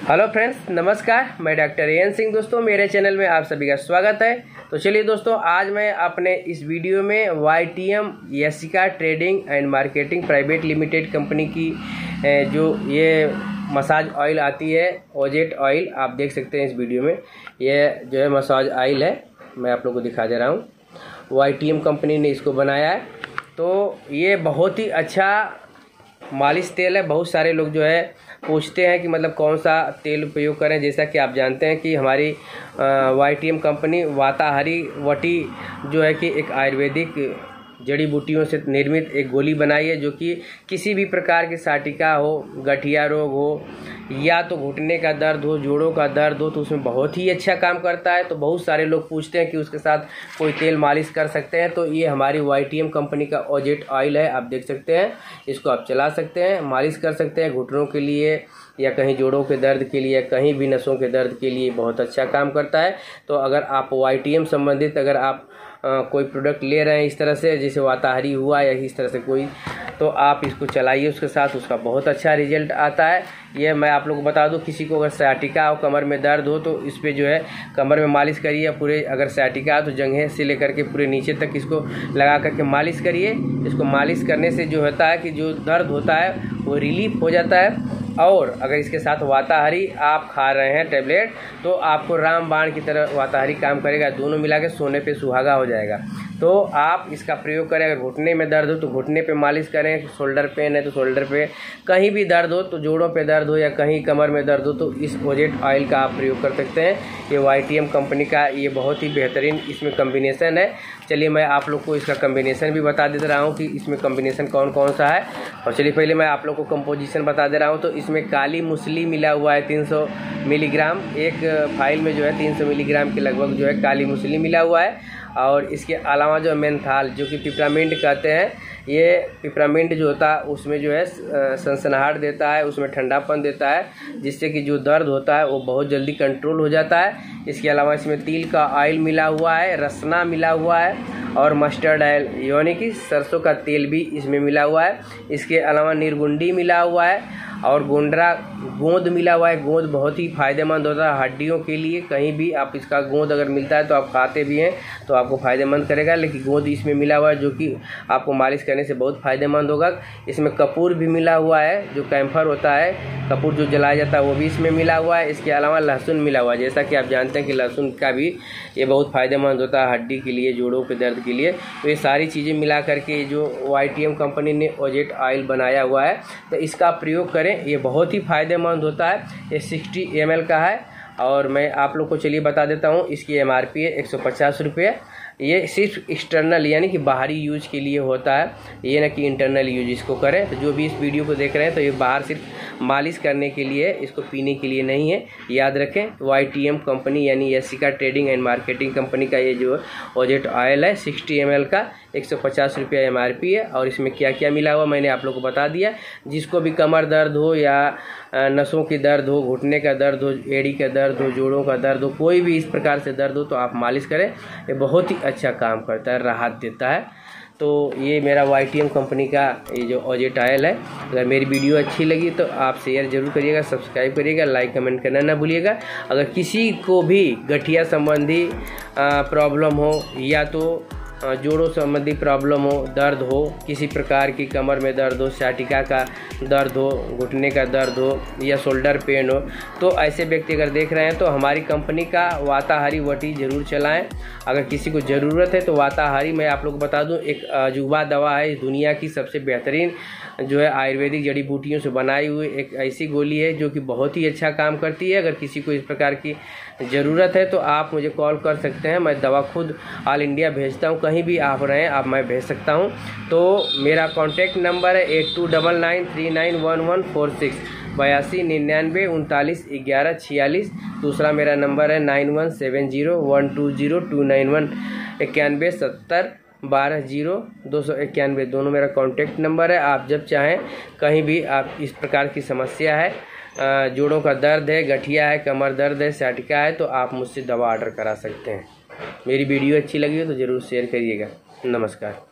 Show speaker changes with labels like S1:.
S1: Hello friends, नमस्कार। मैं doctor N Singh. दोस्तों, मेरे चैनल में आप सभी का स्वागत है। तो चलिए दोस्तों, आज मैं अपने इस वीडियो में YTM Yashika trading and marketing private limited company की जो ये मसाज ऑयल आती है, ओजेट ऑयल, आप देख सकते हैं इस वीडियो में। ये जो है मसाज ऑयल है, मैं आप लोग को दिखा दे रहा हूँ। YTM कंपनी ने इसको बनाया है। तो ये बहुत ही अच्छा मालिश तेल है। बहुत सारे लोग जो है पूछते हैं कि मतलब कौन सा तेल उपयोग करें। जैसा कि आप जानते हैं कि हमारी YTM कंपनी वाताहारी वटी जो है कि एक आयुर्वेदिक जड़ी बूटियों से निर्मित एक गोली बनाई है, जो कि किसी भी प्रकार की साटिका हो, गठिया रोग हो, या तो घुटने का दर्द हो, जोड़ों का दर्द हो, तो उसमें बहुत ही अच्छा काम करता है। तो बहुत सारे लोग पूछते हैं कि उसके साथ कोई तेल मालिश कर सकते हैं। तो ये हमारी YTM कंपनी का ओजेट ऑयल है, आप देख सकते हैं। इसको आप चला सकते हैं, मालिश कर सकते हैं घुटनों के लिए, या कहीं जोड़ों के दर्द के लिए, कहीं भी नसों के दर्द के लिए बहुत अच्छा काम करता है। तो अगर आप YTM संबंधित अगर आप कोई प्रोडक्ट ले रहे हैं इस तरह से, जैसे वाताहारी हुआ या इस तरह से कोई, तो आप इसको चलाइए उसके साथ, उसका बहुत अच्छा रिजल्ट आता है। ये मैं आप लोगों को बता दूं, किसी को अगर सयाटिका हो, कमर में दर्द हो, तो इस पे जो है कमर में मालिश करिए। पूरे अगर सयाटिका हो तो जंघे से लेकर के पूरे नीचे तक इसको लगा करके मालिश करिए। इसको मालिश करने से जो होता है कि जो दर्द होता है वो रिलीफ हो जाता है। और अगर इसके साथ वाताहारी आप खा रहे हैं टैबलेट, तो आपको रामबाण की तरह वाताहारी काम करेगा। दोनों मिला के सोने पे सुहागा हो जाएगा। तो आप इसका प्रयोग करें। अगर घुटने में दर्द हो तो घुटने पे मालिश करें, शोल्डर पेन है तो शोल्डर पे, कहीं भी दर्द हो तो जोड़ों पे दर्द हो या कहीं कमर में दर्द हो तो इस ओजेट ऑयल का आप प्रयोग कर सकते हैं। ये YTM कंपनी का ये बहुत ही बेहतरीन इसमें कम्बिनेसन है। चलिए मैं आप लोग को इसका कम्बिनेसन भी बता दे रहा हूँ कि इसमें कम्बिनेसन कौन कौन सा है। और चलिए पहले मैं आप लोग को कंपोजिशन बता दे रहा हूँ। तो इसमें काली मूसली मिला हुआ है 300 मिलीग्राम। एक फाइल में जो है 300 मिलीग्राम के लगभग जो है काली मूसली मिला हुआ है। और इसके अलावा जो मेंथाल, जो कि पिपरामिंट कहते हैं, ये पिपरामिंट जो होता है उसमें जो है सनसनाहट देता है, उसमें ठंडापन देता है, जिससे कि जो दर्द होता है वो बहुत जल्दी कंट्रोल हो जाता है। इसके अलावा इसमें तिल का ऑयल मिला हुआ है, रसना मिला हुआ है, और मस्टर्ड ऑयल यानी कि सरसों का तेल भी इसमें मिला हुआ है। इसके अलावा निर्गुंडी मिला हुआ है और गोंद मिला हुआ है। गोंद बहुत ही फ़ायदेमंद होता है हड्डियों के लिए। कहीं भी आप इसका गोंद अगर मिलता है तो आप खाते भी हैं तो आपको फ़ायदेमंद करेगा। लेकिन गोंद इसमें मिला हुआ है जो कि आपको मालिश करने से बहुत फ़ायदेमंद होगा। इसमें कपूर भी मिला हुआ है, जो कैम्फर होता है, कपूर जो जलाया जाता है वो भी इसमें मिला हुआ है। इसके अलावा लहसुन मिला हुआ है। जैसा कि आप जानते हैं कि लहसुन का भी ये बहुत फ़ायदेमंद होता है हड्डी के लिए, जोड़ों के दर्द के लिए। तो ये सारी चीज़ें मिला करके जो YTM कंपनी ने ओजेट ऑयल बनाया हुआ है, तो इसका प्रयोग करें। ये बहुत ही फ़ायदेमंद होता है। ये 60 ml का है। और मैं आप लोग को चलिए बता देता हूँ, इसकी MRP है 150 रुपये। ये सिर्फ एक्सटर्नल यानी कि बाहरी यूज के लिए होता है, ये ना कि इंटरनल यूज इसको करें। तो जो भी इस वीडियो को देख रहे हैं तो ये बाहर सिर्फ मालिश करने के लिए, इसको पीने के लिए नहीं है, याद रखें। YTM कंपनी यानी Yashika trading and marketing company का ये जो ओजेट ऑयल है 60 ml का 150 रुपये MRP है। और इसमें क्या क्या मिला हुआ मैंने आप लोग को बता दिया। जिसको भी कमर दर्द हो या नसों की दर्द हो, घुटने का दर्द हो, एड़ी का दर्द हो, जोड़ों का दर्द हो, कोई भी इस प्रकार से दर्द हो तो आप मालिश करें। ये बहुत ही अच्छा काम करता है, राहत देता है। तो ये मेरा YTM कंपनी का ये जो ओजेट ऑयल है। अगर मेरी वीडियो अच्छी लगी तो आप शेयर जरूर करिएगा, सब्सक्राइब करिएगा, लाइक कमेंट करना ना भूलिएगा। अगर किसी को भी गठिया संबंधी प्रॉब्लम हो, या तो जोड़ों संबंधी प्रॉब्लम हो, दर्द हो, किसी प्रकार की कमर में दर्द हो, सयाटिका का दर्द हो, घुटने का दर्द हो, या शोल्डर पेन हो, तो ऐसे व्यक्ति अगर देख रहे हैं तो हमारी कंपनी का वाताहारी वटी ज़रूर चलाएं। अगर किसी को ज़रूरत है तो वाताहारी, मैं आप लोग को बता दूं, एक अजूबा दवा है। दुनिया की सबसे बेहतरीन जो है आयुर्वेदिक जड़ी बूटियों से बनाई हुई एक ऐसी गोली है जो कि बहुत ही अच्छा काम करती है। अगर किसी को इस प्रकार की ज़रूरत है तो आप मुझे कॉल कर सकते हैं। मैं दवा खुद ऑल इंडिया भेजता हूं, कहीं भी आप रहें आप मैं भेज सकता हूं। तो मेरा कॉन्टैक्ट नंबर है 8299391146 8299391146। दूसरा मेरा नंबर है 9170120291 9170120291। दोनों मेरा कॉन्टैक्ट नंबर है। आप जब चाहें कहीं भी, आप इस प्रकार की समस्या है, जोड़ों का दर्द है, गठिया है, कमर दर्द है, सयाटिका है, तो आप मुझसे दवा ऑर्डर करा सकते हैं। मेरी वीडियो अच्छी लगी हो तो ज़रूर शेयर करिएगा। नमस्कार।